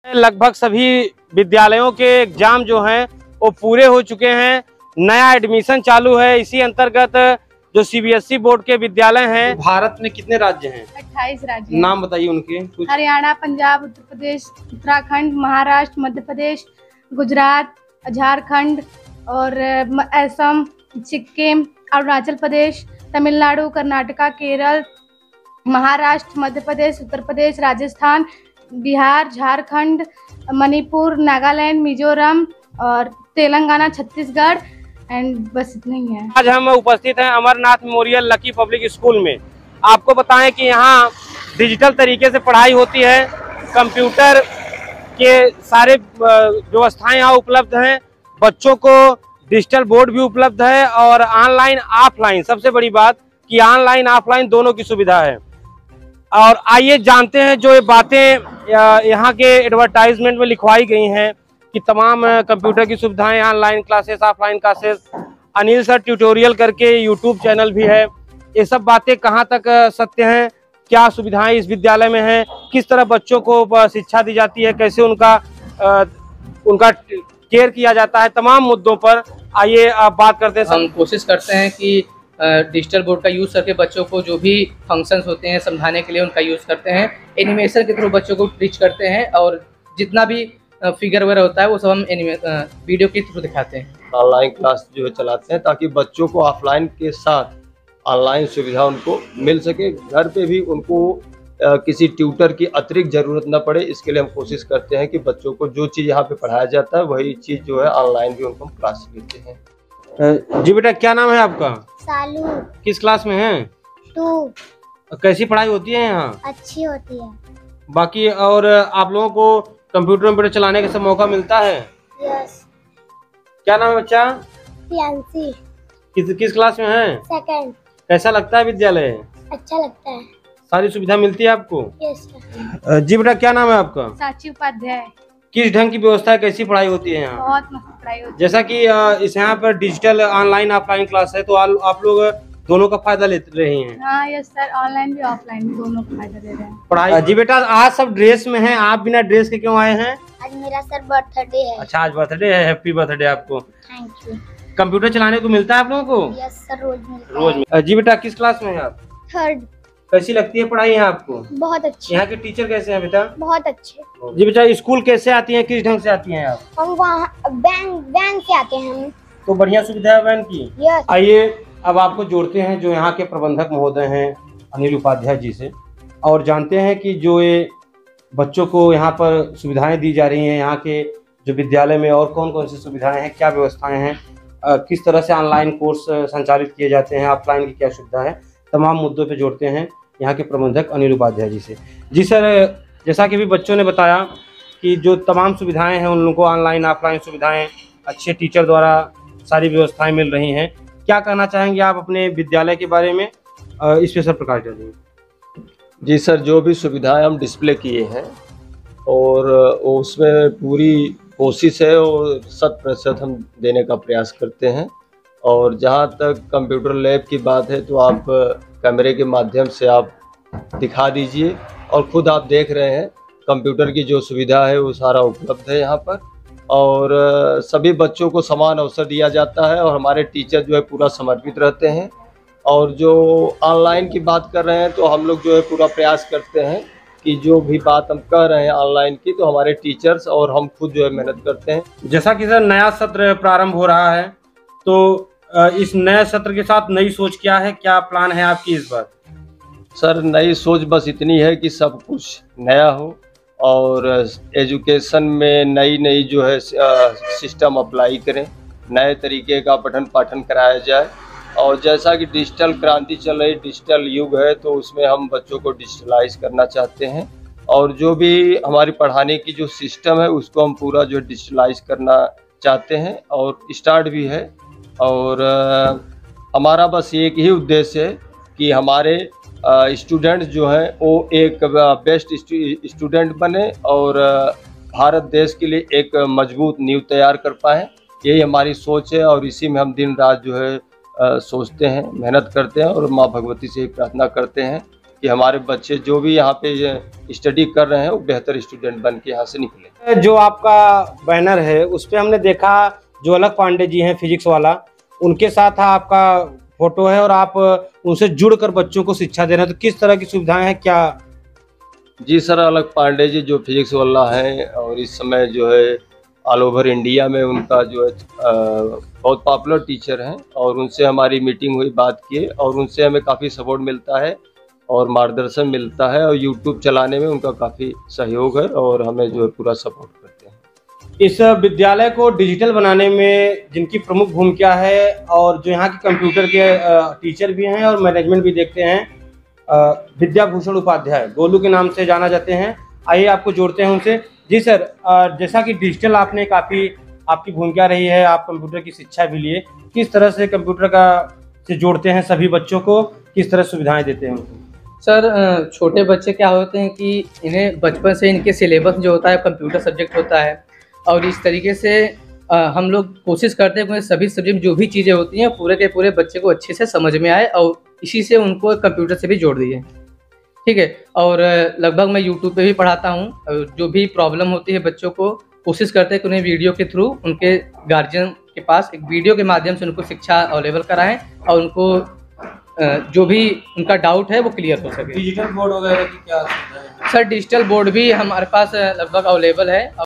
लगभग सभी विद्यालयों के एग्जाम जो हैं वो पूरे हो चुके हैं। नया एडमिशन चालू है। इसी अंतर्गत जो सीबीएसई बोर्ड के विद्यालय हैं, भारत में कितने राज्य हैं? 28 राज्य। नाम बताइए उनके। हरियाणा, पंजाब, उत्तर प्रदेश, उत्तराखंड, महाराष्ट्र, मध्य प्रदेश, गुजरात, झारखंड और असम, सिक्किम, अरुणाचल प्रदेश, तमिलनाडु, कर्नाटका, केरल, महाराष्ट्र, मध्य प्रदेश, उत्तर प्रदेश, राजस्थान, बिहार, झारखंड, मणिपुर, नागालैंड, मिजोरम और तेलंगाना, छत्तीसगढ़ एंड बस इतना ही है। आज हम उपस्थित हैं Amarnath memorial lucky public school में। आपको बताएं कि यहाँ डिजिटल तरीके से पढ़ाई होती है। कंप्यूटर के सारे व्यवस्थाएं यहाँ उपलब्ध हैं। बच्चों को डिजिटल बोर्ड भी उपलब्ध है और ऑनलाइन ऑफलाइन, सबसे बड़ी बात कि ऑनलाइन ऑफलाइन दोनों की सुविधा है। और आइए जानते हैं जो ये बातें यहाँ के एडवर्टाइजमेंट में लिखवाई गई हैं कि तमाम कंप्यूटर की सुविधाएं, online classes, offline classes, Anil sir tutorial करके यूट्यूब चैनल भी है। ये सब बातें कहाँ तक सत्य हैं, क्या सुविधाएं इस विद्यालय में हैं, किस तरह बच्चों को शिक्षा दी जाती है, कैसे उनका केयर किया जाता है, तमाम मुद्दों पर आइए आप बात करते हैं। हम कोशिश करते हैं कि डिजिटल बोर्ड का यूज़ करके बच्चों को जो भी फंक्शंस होते हैं समझाने के लिए उनका यूज़ करते हैं। एनिमेशन के थ्रू बच्चों को टीच करते हैं और जितना भी फिगर वगैरह होता है वो सब हम वीडियो के थ्रू दिखाते हैं। ऑनलाइन क्लास जो है चलाते हैं ताकि बच्चों को ऑफलाइन के साथ ऑनलाइन सुविधा उनको मिल सके। घर पे भी उनको किसी ट्यूटर की अतिरिक्त ज़रूरत न पड़े, इसके लिए हम कोशिश करते हैं कि बच्चों को जो चीज़ यहाँ पे पढ़ाया जाता है वही चीज़ जो है ऑनलाइन भी उनको क्लास लेते हैं। जी बेटा, क्या नाम है आपका? सालू। किस क्लास में हैं? 2। कैसी पढ़ाई होती है यहाँ? अच्छी होती है। बाकी और आप लोगों को कंप्यूटर चलाने का सब मौका मिलता है? यस। क्या नाम है बच्चा? प्रियांशी। किस क्लास में है? 2nd। कैसा लगता है विद्यालय? अच्छा लगता है। सारी सुविधा मिलती है आपको? Yes sir. जी बेटा, क्या नाम है आपका? साची उपाध्याय। किस ढंग की व्यवस्था है, कैसी पढ़ाई होती है यहाँ? बहुत मस्त पढ़ाई होती है। जैसा कि इस यहाँ पर डिजिटल ऑनलाइन ऑफलाइन क्लास है, तो आप लोग दोनों का फायदा ले रहे हैं? हाँ यस सर, ऑनलाइन भी ऑफलाइन भी दोनों का फायदा ले रहे हैं। पढ़ाई। जी बेटा, आज सब ड्रेस में हैं, आप बिना ड्रेस के क्यों आए हैं? आज मेरा सर बर्थडे है। अच्छा, आज बर्थडे है। हैप्पी बर्थडे आपको। Thank you. कंप्यूटर चलाने को मिलता है आप लोगों को? यस सर, रोज मिलता रोज में। जी बेटा, किस क्लास में हैं आप? 3rd। कैसी लगती है पढ़ाई यहाँ आपको? बहुत अच्छी। यहाँ के टीचर कैसे हैं बेटा? बहुत अच्छे। जी बेटा, स्कूल कैसे आती हैं, किस ढंग से आती हैं आप? हम वहाँ वैन से आते हैं हम। तो बढ़िया सुविधा है वैन की? यस। आइए अब आपको जोड़ते हैं जो यहाँ के प्रबंधक महोदय हैं अनिल उपाध्याय जी से, और जानते हैं कि जो ये बच्चों को यहाँ पर सुविधाएं दी जा रही हैं, यहाँ के जो विद्यालय में और कौन कौन सी सुविधाएं हैं, क्या व्यवस्थाएं हैं, किस तरह से ऑनलाइन कोर्स संचालित किए जाते हैं, ऑफलाइन की क्या सुविधा है, तमाम मुद्दों पे जोड़ते हैं यहाँ के प्रबंधक अनिल उपाध्याय जी से। जी सर, जैसा कि भी बच्चों ने बताया कि जो तमाम सुविधाएं हैं उन लोगों को ऑनलाइन ऑफलाइन सुविधाएं अच्छे टीचर द्वारा सारी व्यवस्थाएं मिल रही हैं। क्या कहना चाहेंगे आप अपने विद्यालय के बारे में, इस पे सर प्रकाश डालिए। जी सर, जो भी सुविधाएं हम डिस्प्ले किए हैं और उसमें पूरी कोशिश है और 100% हम देने का प्रयास करते हैं। और जहां तक कंप्यूटर लैब की बात है तो आप कैमरे के माध्यम से आप दिखा दीजिए, और ख़ुद आप देख रहे हैं कंप्यूटर की जो सुविधा है वो सारा उपलब्ध है यहाँ पर। और सभी बच्चों को समान अवसर दिया जाता है और हमारे टीचर जो है पूरा समर्पित रहते हैं। और जो ऑनलाइन की बात कर रहे हैं तो हम लोग जो है पूरा प्रयास करते हैं कि जो भी बात हम कह रहे हैं ऑनलाइन की, तो हमारे टीचर्स और हम खुद जो है मेहनत करते हैं। जैसा कि सर नया सत्र प्रारंभ हो रहा है, तो इस नए सत्र के साथ नई सोच क्या है, क्या प्लान है आपकी इस बार? सर, नई सोच बस इतनी है कि सब कुछ नया हो और एजुकेशन में नई जो है सिस्टम अप्लाई करें, नए तरीके का पठन पाठन कराया जाए। और जैसा कि डिजिटल क्रांति चल रही, डिजिटल युग है, तो उसमें हम बच्चों को डिजिटलाइज करना चाहते हैं। और जो भी हमारी पढ़ाने की जो सिस्टम है उसको हम पूरा जो डिजिटलाइज करना चाहते हैं और स्टार्ट भी है। और हमारा बस एक ही उद्देश्य है कि हमारे स्टूडेंट जो हैं वो एक बेस्ट स्टूडेंट बने और भारत देश के लिए एक मजबूत नींव तैयार कर पाएँ। यही हमारी सोच है और इसी में हम दिन रात जो है सोचते हैं, मेहनत करते हैं और माँ भगवती से ही प्रार्थना करते हैं कि हमारे बच्चे जो भी यहाँ पे स्टडी कर रहे हैं वो बेहतर स्टूडेंट बन के यहाँ से निकले। जो आपका बैनर है उस पे हमने देखा जो अलख पांडे जी हैं फिजिक्स वाला, उनके साथ आपका फोटो है और आप उनसे जुड़कर बच्चों को शिक्षा दे रहे हैं, तो किस तरह की सुविधाएं हैं क्या? जी सर, अलख पांडे जी जो फिजिक्स वाला हैं और इस समय जो है ऑल ओवर इंडिया में उनका जो है बहुत पॉपुलर टीचर हैं और उनसे हमारी मीटिंग हुई, बात किए और उनसे हमें काफ़ी सपोर्ट मिलता है और मार्गदर्शन मिलता है और यूट्यूब चलाने में उनका काफ़ी सहयोग है और हमें जो है पूरा सपोर्ट करते हैं। इस विद्यालय को डिजिटल बनाने में जिनकी प्रमुख भूमिका है और जो यहाँ के कंप्यूटर के टीचर भी हैं और मैनेजमेंट भी देखते हैं, विद्याभूषण उपाध्याय गोलू के नाम से जाना जाते हैं। आइए आपको जोड़ते हैं उनसे। जी सर, जैसा कि डिजिटल आपने काफ़ी आपकी भूमिका रही है, आप कंप्यूटर की शिक्षा भी लिए, किस तरह से कंप्यूटर का से जोड़ते हैं सभी बच्चों को, किस तरह सुविधाएं देते हैं उनको? सर, छोटे बच्चे क्या होते हैं कि इन्हें बचपन से इनके सिलेबस जो होता है कंप्यूटर सब्जेक्ट होता है और इस तरीके से हम लोग कोशिश करते हैं कि सभी सब्जेक्ट जो भी चीज़ें होती हैं पूरे के पूरे बच्चे को अच्छे से समझ में आए और इसी से उनको कंप्यूटर से भी जोड़ दिए। ठीक है, और लगभग मैं यूट्यूब पे भी पढ़ाता हूँ। जो भी प्रॉब्लम होती है बच्चों को कोशिश करते हैं कि उन्हें वीडियो के थ्रू उनके गार्जियन के पास एक वीडियो के माध्यम से उनको शिक्षा अवेलेबल कराएं और उनको जो भी उनका डाउट है वो क्लियर हो सके। डिजिटल बोर्ड वगैरह की क्या सुविधा है? सर, डिजिटल बोर्ड भी हमारे पास लगभग अवेलेबल है।